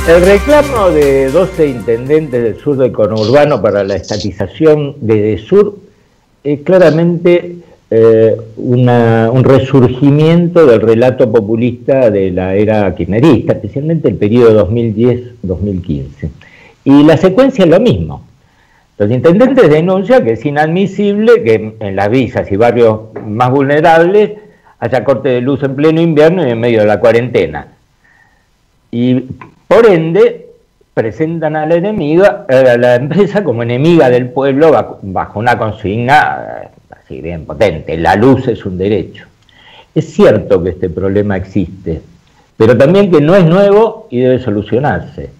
El reclamo de 12 intendentes del sur del conurbano para la estatización de Edesur es claramente un resurgimiento del relato populista de la era kirchnerista, especialmente el periodo 2010-2015. Y la secuencia es lo mismo. Los intendentes denuncian que es inadmisible que en las villas y barrios más vulnerables haya corte de luz en pleno invierno y en medio de la cuarentena. Y por ende presentan a la empresa como enemiga del pueblo bajo una consigna así bien potente: la luz es un derecho. Es cierto que este problema existe, pero también que no es nuevo y debe solucionarse.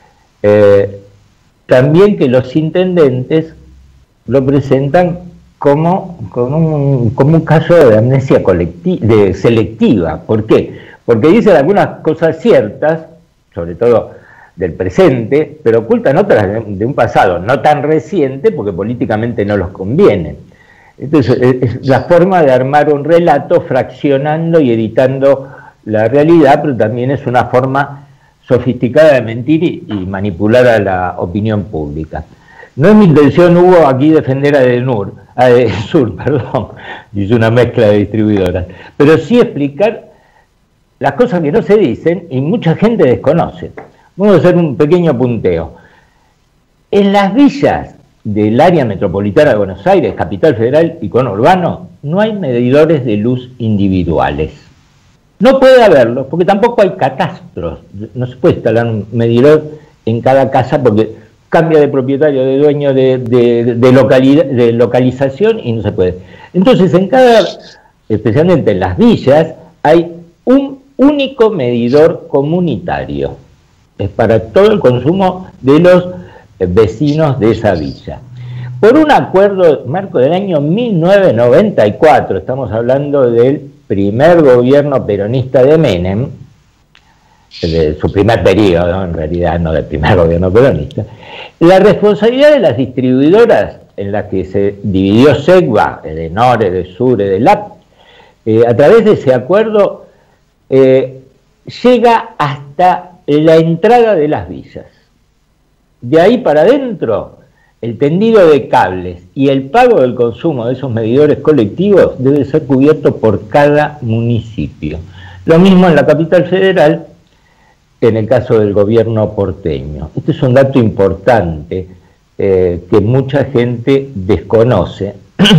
También que los intendentes lo presentan como un caso de amnesia selectiva. ¿Por qué? Porque dicen algunas cosas ciertas, sobre todo del presente, pero ocultan otras de un pasado no tan reciente porque políticamente no los conviene. Entonces es la forma de armar un relato fraccionando y editando la realidad, pero también es una forma sofisticada de mentir y manipular a la opinión pública. No es mi intención, Hugo, aquí defender a Edesur, hice una mezcla de distribuidoras, pero sí explicar las cosas que no se dicen y mucha gente desconoce. Vamos a hacer un pequeño punteo. En las villas del área metropolitana de Buenos Aires, Capital Federal y conurbano, no hay medidores de luz individuales. No puede haberlos, porque tampoco hay catastros. No se puede instalar un medidor en cada casa porque cambia de propietario, de dueño, de localización, y no se puede. Entonces, especialmente en las villas, hay un único medidor comunitario. Es para todo el consumo de los vecinos de esa villa. Por un acuerdo marco del año 1994, estamos hablando del primer gobierno peronista de Menem, de su primer periodo, en realidad no del primer gobierno peronista, la responsabilidad de las distribuidoras en las que se dividió SEGBA, Edenor, Edesur, Edelap, a través de ese acuerdo llega hasta la entrada de las villas. De ahí para adentro, el tendido de cables y el pago del consumo de esos medidores colectivos debe ser cubierto por cada municipio. Lo mismo en la capital federal, en el caso del gobierno porteño. Este es un dato importante que mucha gente desconoce.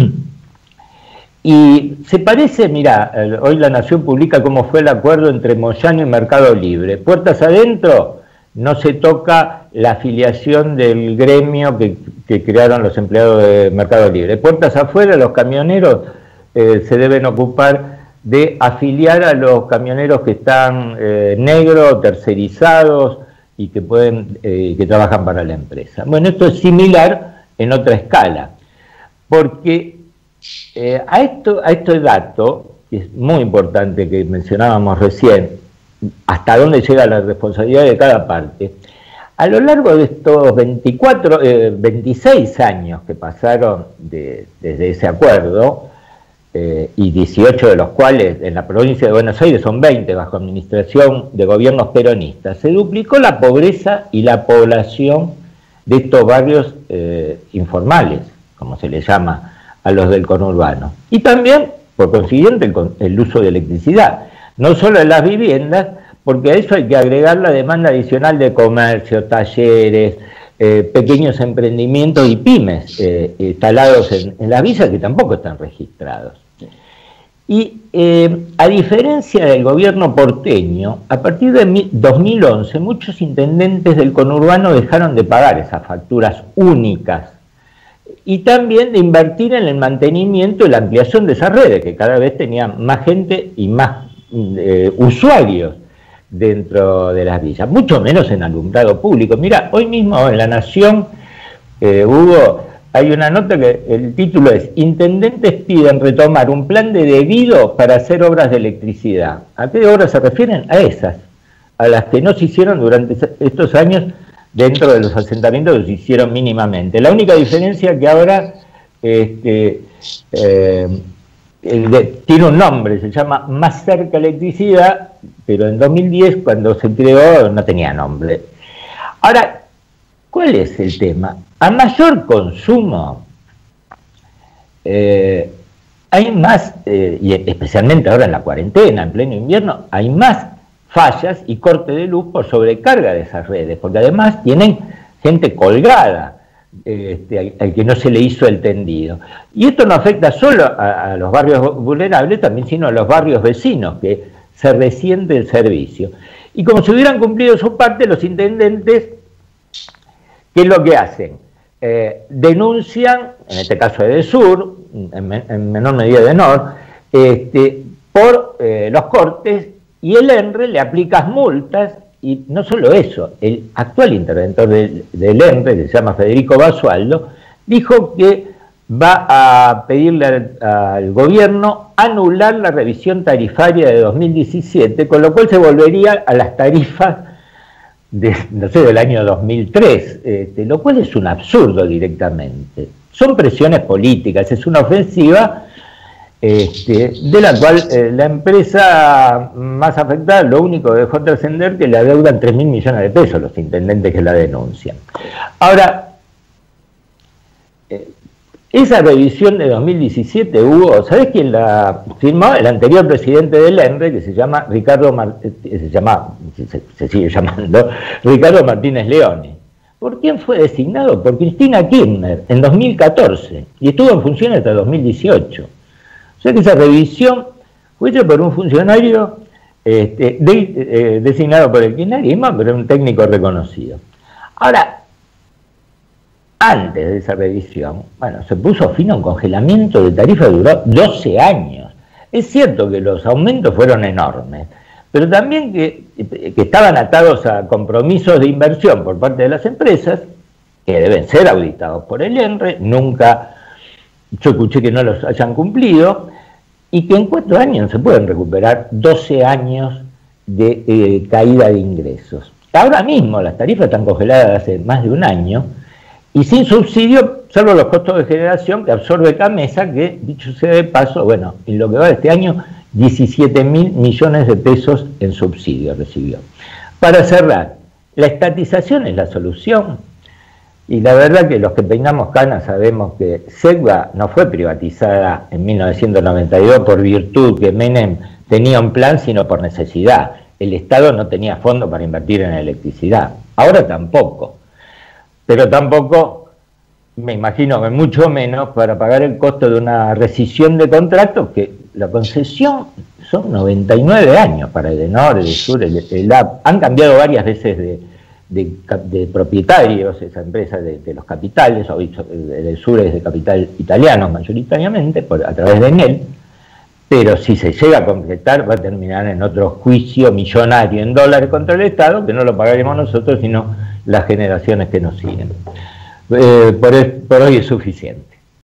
Y se parece, mira, hoy La Nación publica cómo fue el acuerdo entre Moyano y Mercado Libre. Puertas adentro, no se toca la afiliación del gremio que crearon los empleados de Mercado Libre. Puertas afuera, los camioneros se deben ocupar de afiliar a los camioneros que están negros, tercerizados y que trabajan para la empresa. Bueno, esto es similar en otra escala, porque a este dato, que es muy importante, que mencionábamos recién, hasta dónde llega la responsabilidad de cada parte, a lo largo de estos 26 años que pasaron desde ese acuerdo, y 18 de los cuales en la provincia de Buenos Aires son 20 bajo administración de gobiernos peronistas, se duplicó la pobreza y la población de estos barrios informales, como se les llama a los del conurbano. Y también, por consiguiente, el uso de electricidad. No solo en las viviendas, porque a eso hay que agregar la demanda adicional de comercio, talleres, pequeños emprendimientos y pymes instalados en las villas que tampoco están registrados. Y a diferencia del gobierno porteño, a partir de 2011 muchos intendentes del conurbano dejaron de pagar esas facturas únicas y también de invertir en el mantenimiento y la ampliación de esas redes, que cada vez tenían más gente y más usuarios dentro de las villas, mucho menos en alumbrado público. Mira, hoy mismo en La Nación, Hugo, hay una nota que el título es: intendentes piden retomar un plan de debido para hacer obras de electricidad. ¿A qué obras se refieren? A esas, a las que no se hicieron durante estos años dentro de los asentamientos, que se hicieron mínimamente. La única diferencia es que ahora tiene un nombre, se llama Más Cerca Electricidad, pero en 2010, cuando se creó, no tenía nombre. Ahora, ¿cuál es el tema? A mayor consumo, hay más, y especialmente ahora en la cuarentena, en pleno invierno, hay más fallas y corte de luz por sobrecarga de esas redes, porque además tienen gente colgada, al que no se le hizo el tendido. Y esto no afecta solo a los barrios vulnerables, también sino a los barrios vecinos, que se resiente el servicio. Y como si hubieran cumplido su parte, los intendentes, ¿qué es lo que hacen? Denuncian, en este caso de Sur, en menor medida de Nor, por los cortes, y el ENRE le aplica multas. Y no solo eso, el actual interventor del ENRE, que se llama Federico Basualdo, dijo que va a pedirle al gobierno anular la revisión tarifaria de 2017, con lo cual se volvería a las tarifas del año 2003, lo cual es un absurdo directamente. Son presiones políticas, es una ofensiva de la cual la empresa más afectada lo único que dejó trascender que le adeudan 3.000 millones de pesos los intendentes que la denuncian. Ahora, esa revisión de 2017 hubo, ¿sabés quién la firmó? El anterior presidente del ENRE, que se llama se sigue llamando Ricardo Martínez Leone. ¿Por quién fue designado? Por Cristina Kirchner en 2014 y estuvo en función hasta 2018. O sea que esa revisión fue hecha por un funcionario designado por el kirchnerismo, pero un técnico reconocido. Ahora, antes de esa revisión, bueno, se puso fin a un congelamiento de tarifa que duró 12 años. Es cierto que los aumentos fueron enormes, pero también que estaban atados a compromisos de inversión por parte de las empresas, que deben ser auditados por el ENRE, nunca... Yo escuché que no los hayan cumplido, y que en 4 años se pueden recuperar 12 años de caída de ingresos. Ahora mismo las tarifas están congeladas hace más de un año, y sin subsidio, salvo los costos de generación que absorbe Camesa, que, dicho sea de paso, bueno, en lo que va de este año, 17.000 millones de pesos en subsidio recibió. Para cerrar, la estatización es la solución. Y la verdad que los que peinamos canas sabemos que Segua no fue privatizada en 1992 por virtud que Menem tenía un plan, sino por necesidad. El Estado no tenía fondo para invertir en electricidad. Ahora tampoco. Pero tampoco, me imagino que mucho menos, para pagar el costo de una rescisión de contratos, que la concesión son 99 años para Edenor, el Sur, el AP. Han cambiado varias veces de propietarios, esa empresa de los capitales, o el Sur es de capital italiano mayoritariamente, a través de Enel, pero si se llega a concretar va a terminar en otro juicio millonario en dólares contra el Estado, que no lo pagaremos nosotros, sino las generaciones que nos siguen. Por hoy es suficiente.